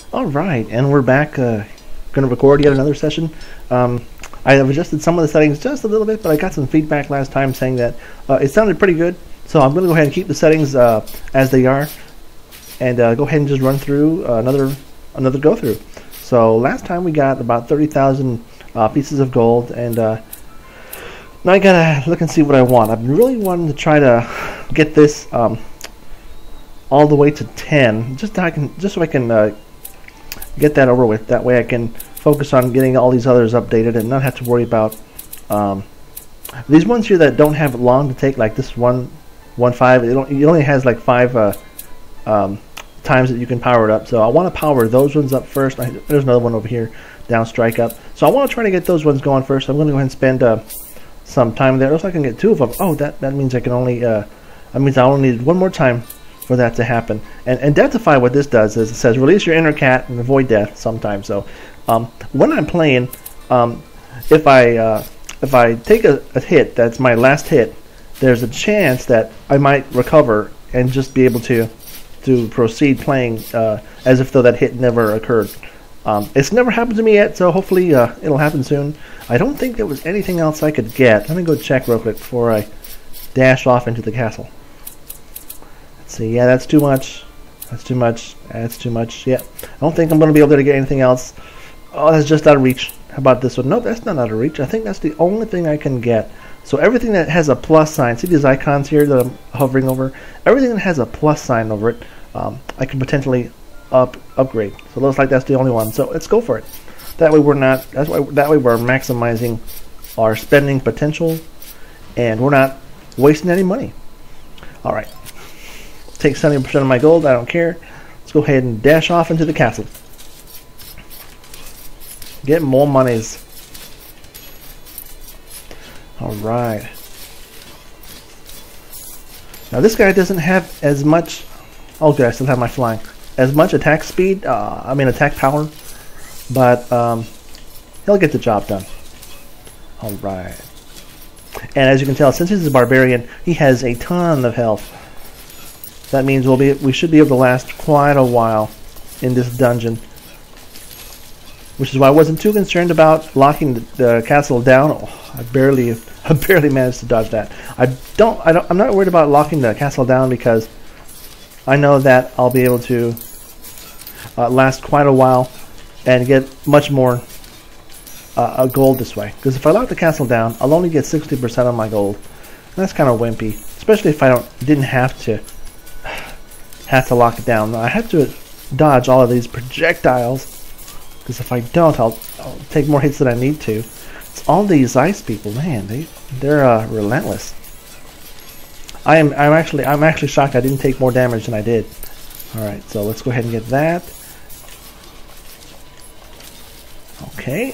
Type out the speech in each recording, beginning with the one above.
All right, and we're back. Going to record yet another session. I have adjusted some of the settings just a little bit, but I got some feedback last time saying that it sounded pretty good. So I'm going to go ahead and keep the settings as they are, and go ahead and just run through another go through. So last time we got about 30,000 pieces of gold, and now I gotta look and see what I want. I've been really wanting to try to get this all the way to 10, just so I can get that over with. That way I can focus on getting all these others updated and not have to worry about these ones here that don't have long to take, like this 1.5. It only has like 5 times that you can power it up. So I want to power those ones up first. There's another one over here, down strike up. So I want to try to get those ones going first. I'm going to go ahead and spend some time there. Looks like I can get 2 of them. Oh, that means I can only that means I only need one more time for that to happen. And identify what this does is it says release your inner cat and avoid death sometimes. So when I'm playing, if I take a hit that's my last hit, there's a chance that I might recover and just be able to proceed playing as if though that hit never occurred. It's never happened to me yet, so hopefully it'll happen soon. I don't think there was anything else I could get. Let me go check real quick before I dash off into the castle. Let's see. Yeah, that's too much. That's too much. That's too much. Yeah, I don't think I'm going to be able to get anything else. Oh, that's just out of reach. How about this one? Nope, that's not out of reach. I think that's the only thing I can get. So everything that has a plus sign, see these icons here that I'm hovering over? Everything that has a plus sign over it, I can potentially upgrade. So it looks like that's the only one. So let's go for it. That way we're not. That way we're maximizing our spending potential, and we're not wasting any money. All right. Take 70% of my gold. I don't care. Let's go ahead and dash off into the castle. Get more monies. All right. Now this guy doesn't have as much. Oh, good. I still have my flying. As much attack speed. I mean attack power. But he'll get the job done. All right. And as you can tell, since he's a barbarian, he has a ton of health. That means we should be able to last quite a while in this dungeon, which is why I wasn't too concerned about locking the castle down. Oh, I barely managed to dodge that. I'm not worried about locking the castle down because I know that I'll be able to last quite a while and get much more gold this way. Because if I lock the castle down, I'll only get 60% of my gold. And that's kind of wimpy, especially if I didn't have to lock it down. I have to dodge all of these projectiles, because if I don't, I'll take more hits than I need to. It's all these ice people, man. They're relentless. I'm actually shocked I didn't take more damage than I did. All right, so let's go ahead and get that. Okay.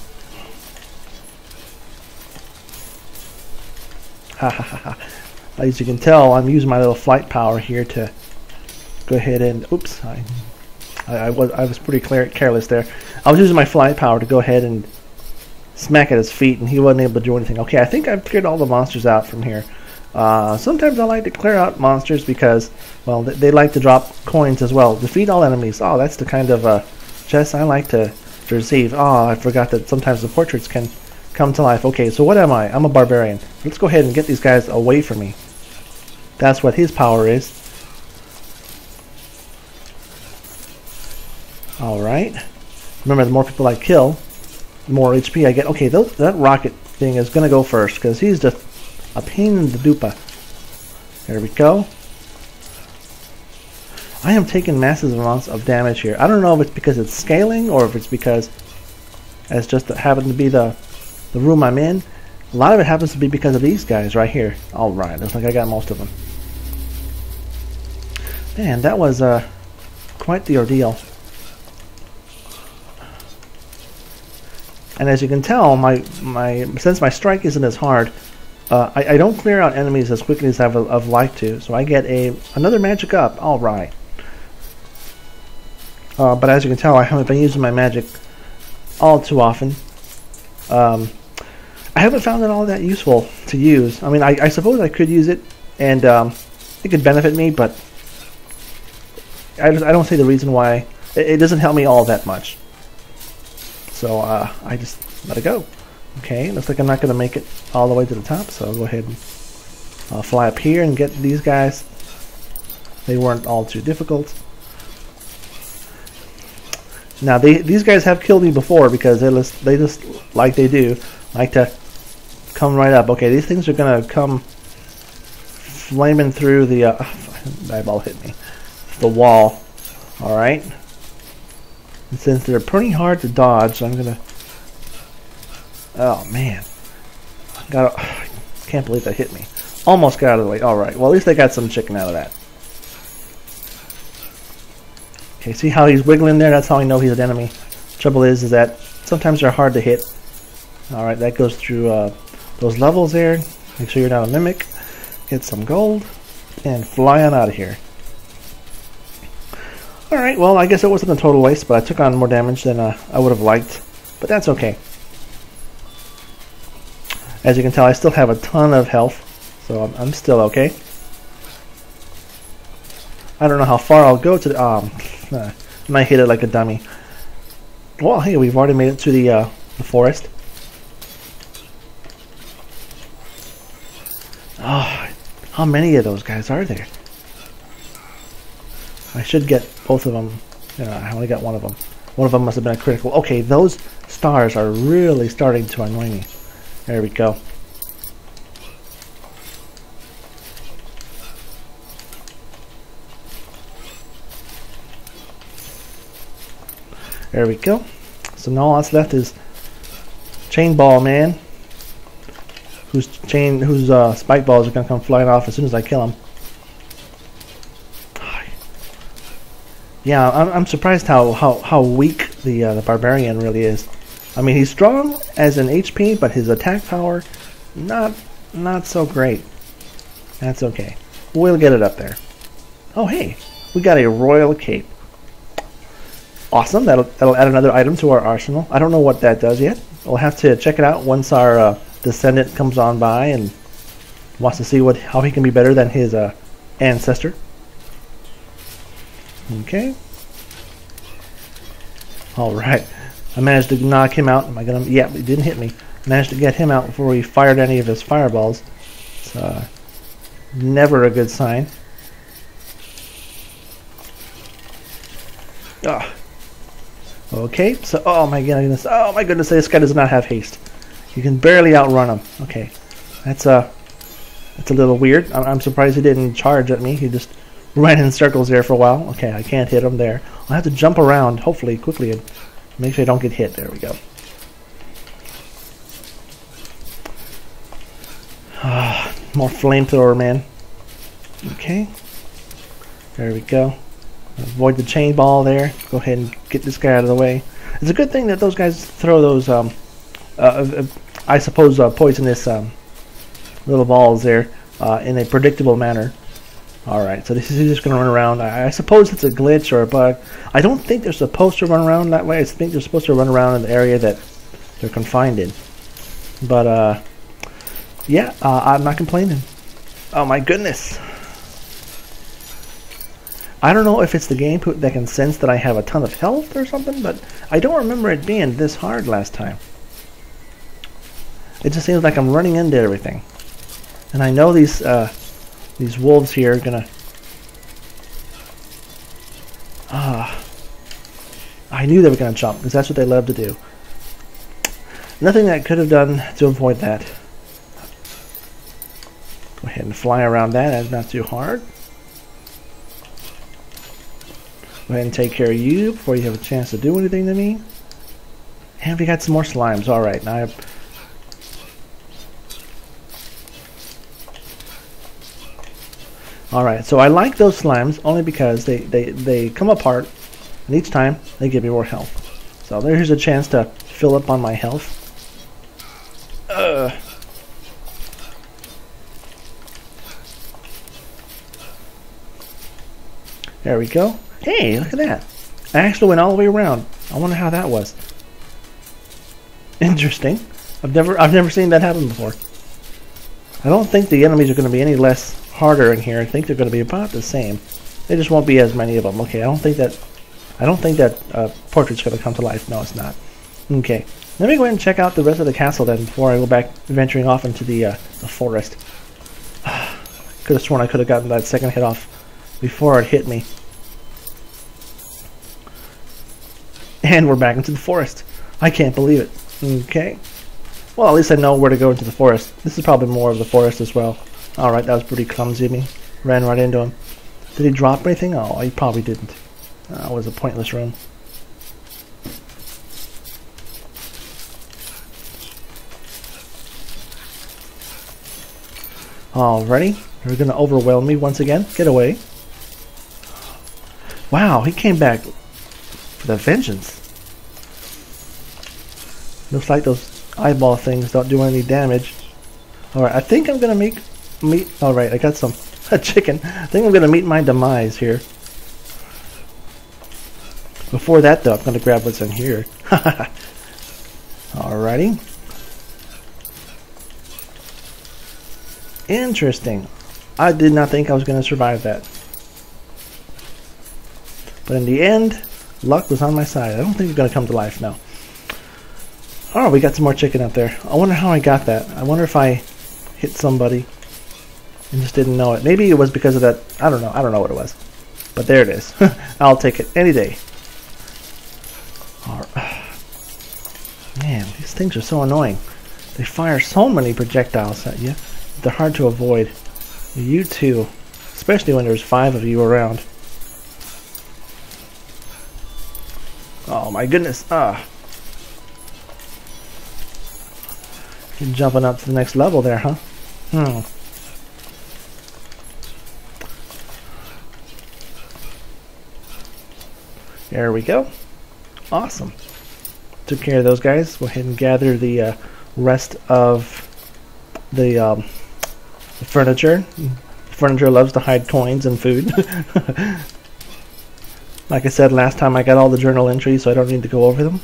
Ha ha ha ha. As you can tell, I'm using my little flight power here to go ahead and, oops, I was pretty careless there. I was using my flight power to go ahead and smack at his feet, and he wasn't able to do anything. Okay, I think I've cleared all the monsters out from here. Sometimes I like to clear out monsters because, well, they like to drop coins as well. Defeat all enemies. Oh, that's the kind of chest I like to receive. Oh, I forgot that sometimes the portraits can come to life. Okay, so what am I? I'm a barbarian. Let's go ahead and get these guys away from me. That's what his power is. Alright. Remember, the more people I kill, the more HP I get. Okay, that rocket thing is going to go first, because he's just a pain in the dupa. There we go. I am taking massive amounts of damage here. I don't know if it's because it's scaling, or if it's because it's just happened to be the room I'm in. A lot of it happens to be because of these guys right here. Alright, looks like I got most of them. Man, that was quite the ordeal. And as you can tell, since my strike isn't as hard, I don't clear out enemies as quickly as I've liked to. So I get another magic up. All right. But as you can tell, I haven't been using my magic all too often. I haven't found it all that useful to use. I mean, I suppose I could use it, and it could benefit me, but I don't see the reason why it doesn't help me all that much. So I just let it go. Okay, looks like I'm not going to make it all the way to the top, so I'll go ahead and fly up here and get these guys. They weren't all too difficult. Now these guys have killed me before because they just like they do like to come right up. Okay, these things are gonna come flaming through the eyeball hit me, the wall. All right, and since they're pretty hard to dodge, I'm gonna. Oh man, can't believe that hit me. Almost got out of the way. All right, well at least I got some chicken out of that. Okay, see how he's wiggling there? That's how I know he's an enemy. Trouble is that sometimes they're hard to hit. Alright, that goes through those levels there. Make sure you're not a mimic. Get some gold. And fly on out of here. Alright, well, I guess it wasn't a total waste, but I took on more damage than I would have liked. But that's okay. As you can tell, I still have a ton of health. So I'm still okay. I don't know how far I'll go to the... I might hit it like a dummy. Well, hey, we've already made it to the forest. Oh, how many of those guys are there? I should get both of them. I only got one of them. One of them must have been a critical. Okay, those stars are really starting to annoy me. There we go. There we go. So now all that's left is Chain Ball Man, whose spike balls are gonna come flying off as soon as I kill him. Yeah, I'm surprised how weak the barbarian really is. I mean, he's strong as an HP, but his attack power not so great. That's okay. We'll get it up there. Oh hey, we got a royal cape. Awesome, that'll add another item to our arsenal. I don't know what that does yet. We'll have to check it out once our descendant comes on by and wants to see how he can be better than his ancestor. Okay. Alright. I managed to knock him out. Am I gonna... Yeah, he didn't hit me. Managed to get him out before he fired any of his fireballs. It's never a good sign. Ah. Okay, so oh my goodness, this guy does not have haste. You can barely outrun him. Okay, that's a little weird. I'm surprised he didn't charge at me. He just ran in circles there for a while. Okay, I can't hit him there. I'll have to jump around, hopefully, quickly, and make sure I don't get hit. There we go. More flamethrower, man. Okay, there we go. Avoid the chain ball there. Go ahead and get this guy out of the way. It's a good thing that those guys throw those, I suppose, poisonous little balls there in a predictable manner. Alright, so this is just going to run around. I suppose it's a glitch or a bug. I don't think they're supposed to run around that way. I think they're supposed to run around in the area that they're confined in. But, yeah, I'm not complaining. Oh my goodness. I don't know if it's the game that can sense that I have a ton of health or something, but I don't remember it being this hard last time. It just seems like I'm running into everything. And I know these wolves here are gonna... I knew they were gonna jump, because that's what they love to do. Nothing I could have done to avoid that. Go ahead and fly around that, that's not too hard. Go ahead and take care of you before you have a chance to do anything to me. And we got some more slimes. Alright, now Alright, so I like those slimes only because they come apart, and each time they give me more health. So there's a chance to fill up on my health. There we go. Hey, look at that. I actually went all the way around. I wonder how that was. Interesting. I've never seen that happen before. I don't think the enemies are going to be any less harder in here. I think they're going to be about the same. There just won't be as many of them. Okay, I don't think that I don't think that portrait's going to come to life. No, it's not. Okay. Let me go ahead and check out the rest of the castle then before I go back venturing off into the forest. Could have sworn I could have gotten that second hit off before it hit me. And we're back into the forest. I can't believe it. Okay. Well, at least I know where to go into the forest. This is probably more of the forest as well. Alright, that was pretty clumsy of me. Ran right into him. Did he drop anything? Oh, he probably didn't. It was a pointless room. Alrighty. They're going to overwhelm me once again. Get away. Wow, he came back with a vengeance. Looks like those eyeball things don't do any damage. Alright, I think I'm going to meet... Alright, I got some chicken. I think I'm going to meet my demise here. Before that, though, I'm going to grab what's in here. Alrighty. Interesting. I did not think I was going to survive that. But in the end, luck was on my side. I don't think it's going to come to life now. Oh, we got some more chicken up there. I wonder how I got that. I wonder if I hit somebody and just didn't know it. Maybe it was because of that. I don't know. I don't know what it was. But there it is. I'll take it any day. Man, these things are so annoying. They fire so many projectiles at you. They're hard to avoid. You too. Especially when there's 5 of you around. Oh my goodness. You're jumping up to the next level there, huh? There we go. Awesome. Took care of those guys. Go ahead and gather the rest of the furniture. Furniture loves to hide coins and food. Like I said last time, I got all the journal entries, so I don't need to go over them.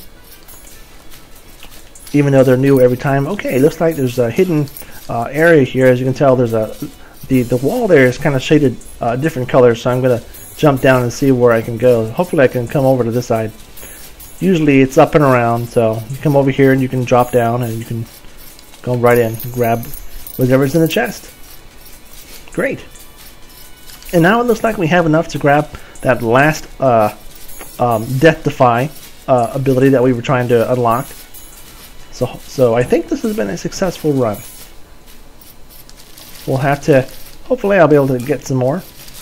Even though they're new every time. Okay, looks like there's a hidden area here. As you can tell, there's the wall there is kind of shaded different colors, so I'm gonna jump down and see where I can go. Hopefully I can come over to this side. Usually it's up and around, so you come over here and you can drop down and you can go right in and grab whatever's in the chest. Great. And now it looks like we have enough to grab that last Death Defy ability that we were trying to unlock. So I think this has been a successful run. We'll have to, hopefully I'll be able to get some more.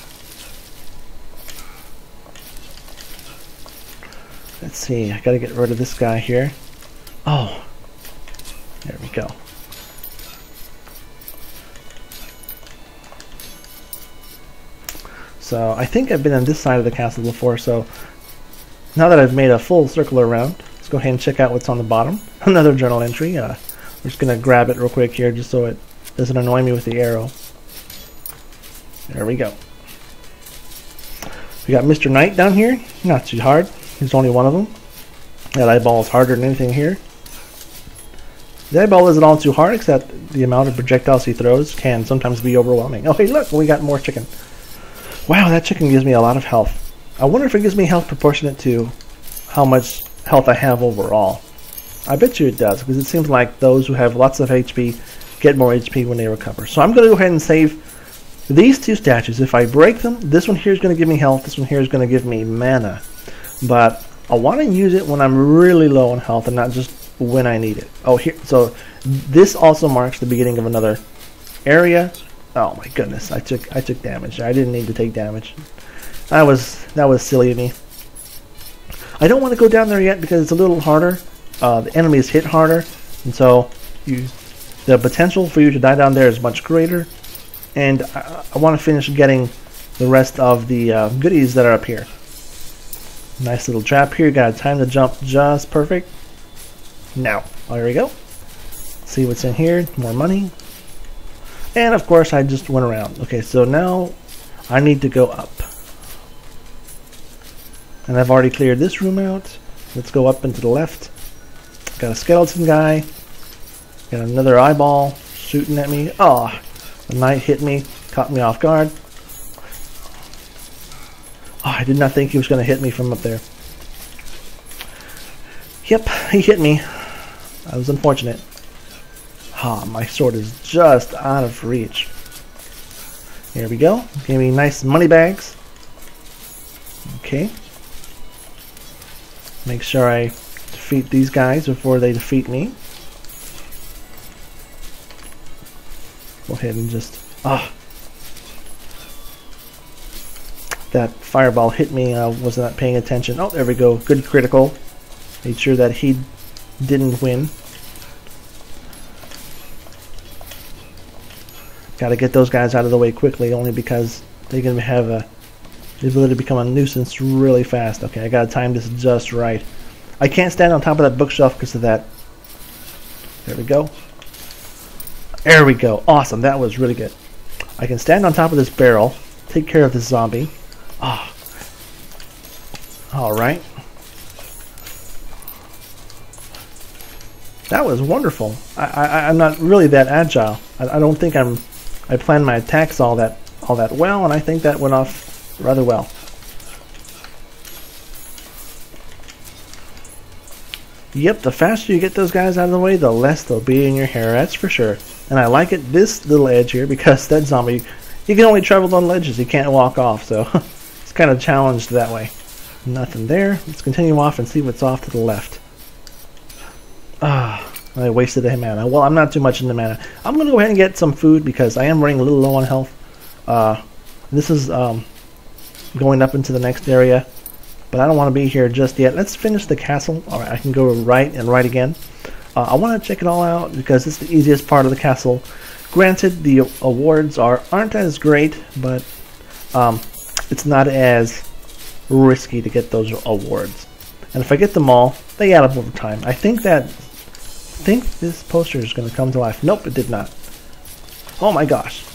Let's see, I gotta get rid of this guy here. Oh, there we go. So I think I've been on this side of the castle before, so now that I've made a full circle around, let's go ahead and check out what's on the bottom. Another journal entry. We're just gonna grab it real quick here just so it doesn't annoy me with the arrow. There we go. We got Mr. Knight down here. Not too hard. There's only one of them. That eyeball is harder than anything here. The eyeball isn't all too hard, except the amount of projectiles he throws can sometimes be overwhelming. Oh, hey, look, we got more chicken. Wow, that chicken gives me a lot of health. I wonder if it gives me health proportionate to how much health I have overall. I bet you it does, because it seems like those who have lots of HP get more HP when they recover. So I'm going to go ahead and save these 2 statues. If I break them, this one here is going to give me health, this one here is going to give me mana. But I want to use it when I'm really low on health and not just when I need it. Oh, here. So this also marks the beginning of another area. Oh my goodness, I took damage. I didn't need to take damage. That was silly of me. I don't want to go down there yet because it's a little harder. The enemies hit harder, and so the potential for you to die down there is much greater. And I want to finish getting the rest of the goodies that are up here. Nice little trap here. Got time to jump just perfect. Now, there we go. See what's in here. More money. And of course, I just went around. Okay, so now I need to go up. And I've already cleared this room out. Let's go up and to the left. Got a skeleton guy. Got another eyeball shooting at me. Oh, the knight hit me. Caught me off guard. Oh, I did not think he was going to hit me from up there. Yep, he hit me. That was unfortunate. Ah, my sword is just out of reach. Here we go. Give me nice money bags. Okay. Make sure I defeat these guys before they defeat me. Go ahead and just... that fireball hit me. I was not paying attention. Oh, there we go. Good critical. Made sure that he didn't win. Gotta get those guys out of the way quickly, only because they're gonna have the ability to become a nuisance really fast. Okay, I gotta time this just right. I can't stand on top of that bookshelf because of that. There we go. There we go. Awesome. That was really good. I can stand on top of this barrel, take care of this zombie. Alright. That was wonderful. I'm not really that agile. I don't think I planned my attacks all that well, and I think that went off rather well. Yep, the faster you get those guys out of the way, the less they'll be in your hair, that's for sure. And I like it, this little edge here, because that zombie, he can only travel on ledges, he can't walk off, so it's kind of challenged that way. Nothing there. Let's continue off and see what's off to the left. I wasted a mana. Well, I'm not too much into mana. I'm going to go ahead and get some food because I am running a little low on health. This is going up into the next area, but I don't want to be here just yet. Let's finish the castle. Alright, I can go right and right again. I want to check it all out because it's the easiest part of the castle. Granted, the awards aren't as great, but it's not as risky to get those awards. And if I get them all, they add up over time. I think this poster is going to come to life. Nope, it did not. Oh my gosh.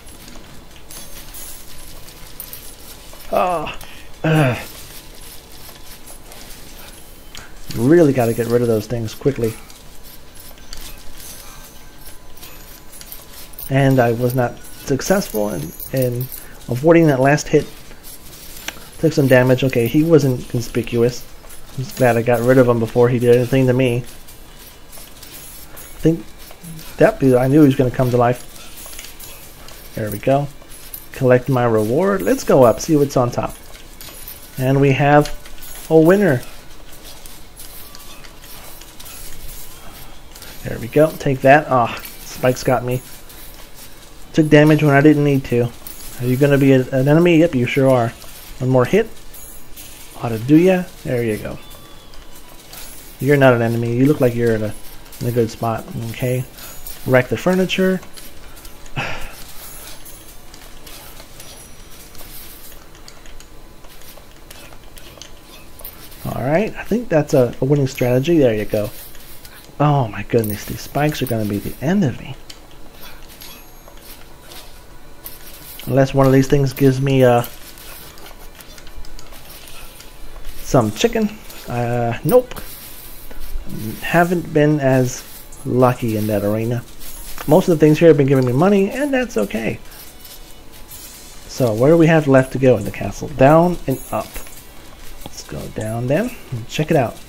Really got to get rid of those things quickly. And I was not successful in avoiding that last hit. Took some damage. Okay, he wasn't conspicuous. I'm just glad I got rid of him before he did anything to me. I think that I knew he was going to come to life. There we go. Collect my reward. Let's go up, see what's on top. And we have a winner. There we go. Take that. Spikes got me. Took damage when I didn't need to. Are you going to be an enemy? Yep, you sure are. One more hit. Ought to do ya. There you go. You're not an enemy. You look like you're in a good spot. Okay. Wreck the furniture. Alright, I think that's a winning strategy. There you go. Oh my goodness, these spikes are going to be the end of me. Unless one of these things gives me some chicken. Nope. Haven't been as lucky in that arena. Most of the things here have been giving me money, and that's okay. So, where do we have left to go in the castle? Down and up. Let's go down then and check it out.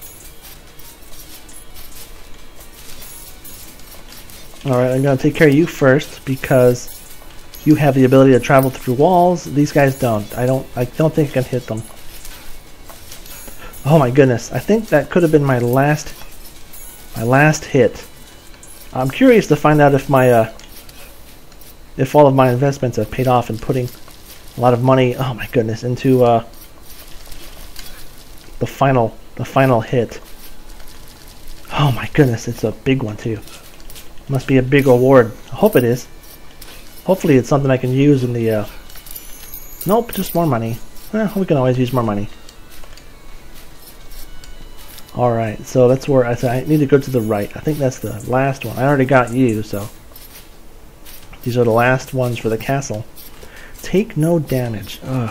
Alright, I'm going to take care of you first because you have the ability to travel through walls. These guys don't. I don't think I can hit them. Oh my goodness. I think that could have been my last hit. I'm curious to find out if my if all of my investments have paid off in putting a lot of money, oh my goodness, into the final hit. Oh my goodness, it's a big one too. Must be a big award. I hope it is. Hopefully it's something I can use in the nope, just more money. We can always use more money. Alright, so that's where I need to go to the right. I think that's the last one. I already got you, so these are the last ones for the castle. Take no damage. Ugh.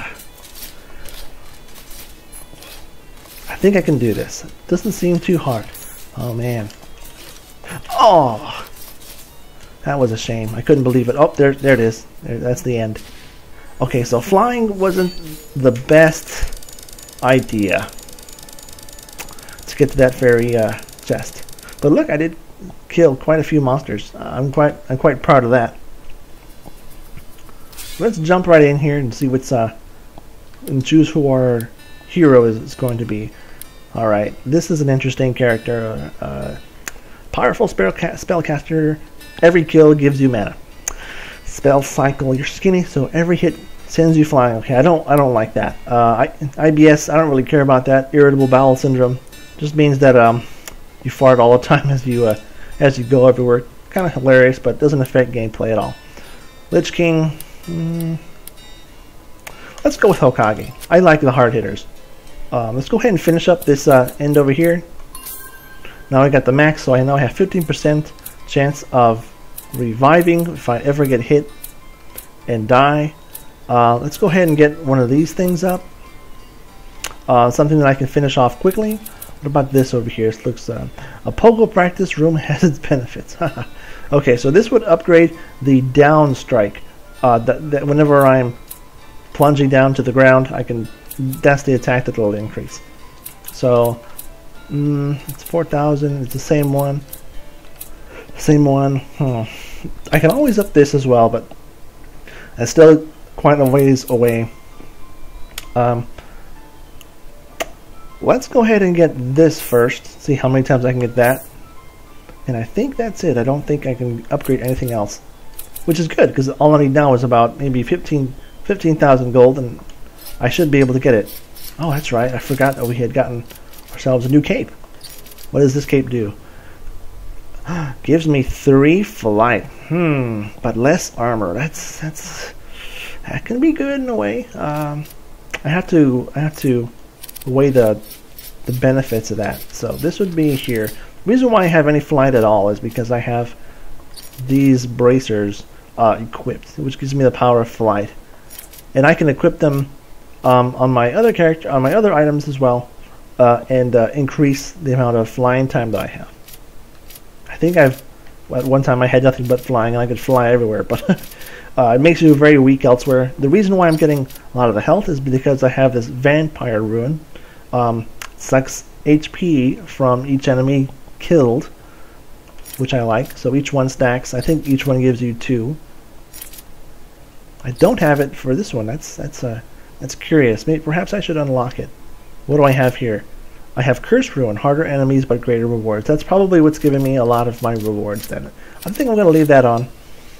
I think I can do this. It doesn't seem too hard. Oh man. Oh! That was a shame. I couldn't believe it. Oh, there it is. That's the end. Okay, so flying wasn't the best idea. To get to that fairy chest. But look, I did kill quite a few monsters. I'm quite proud of that. Let's jump right in here and see what's and choose who our hero is going to be. All right, this is an interesting character. Powerful spellcaster. Every kill gives you mana. Spell cycle. You're skinny, so every hit sends you flying. Okay, I don't like that. IBS. I don't really care about that. Irritable bowel syndrome just means that you fart all the time as you go everywhere. Kind of hilarious, but doesn't affect gameplay at all. Lich King. Let's go with Hokage. I like the hard hitters. Let's go ahead and finish up this end over here. Now I got the max, so I now have 15% chance of reviving if I ever get hit and die. Let's go ahead and get one of these things up. Something that I can finish off quickly. What about this over here? This looks a pogo practice room has its benefits. Okay, so this would upgrade the down strike. That whenever I'm plunging down to the ground, that's the attack that will increase. So it's 4,000. It's the same one. I can always up this as well, but it's still quite a ways away. Let's go ahead and get this first. See how many times I can get that. And I think that's it. I don't think I can upgrade anything else, which is good because all I need now is about maybe 15,000 gold, and I should be able to get it. Oh, that's right. I forgot that we had gotten ourselves a new cape. What does this cape do? Gives me 3 flight. But less armor. That can be good in a way. I have to weigh the benefits of that. So this would be here. The reason why I have any flight at all is because I have these bracers equipped, which gives me the power of flight, and I can equip them on my other character, on my other items as well, and increase the amount of flying time that I have. I think at one time I had nothing but flying, and I could fly everywhere, but it makes you very weak elsewhere. The reason why I'm getting a lot of the health is because I have this vampire rune. Sucks HP from each enemy killed, which I like. So each one stacks. I think each one gives you 2. I don't have it for this one. That's curious. Maybe perhaps I should unlock it. What do I have here? I have Curse Rune, harder enemies but greater rewards. That's probably what's giving me a lot of my rewards then. I think I'm going to leave that on.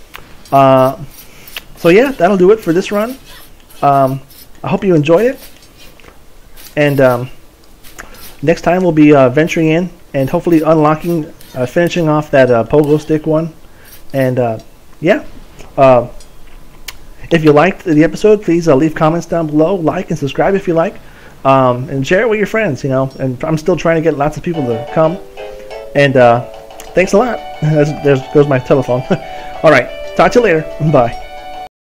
So yeah, that'll do it for this run. I hope you enjoyed it. And next time we'll be venturing in and hopefully unlocking, finishing off that pogo stick one. And yeah. If you liked the episode, please leave comments down below, like and subscribe if you like, and share it with your friends. And I'm still trying to get lots of people to come. And thanks a lot. There goes my telephone. All right, talk to you later. Bye.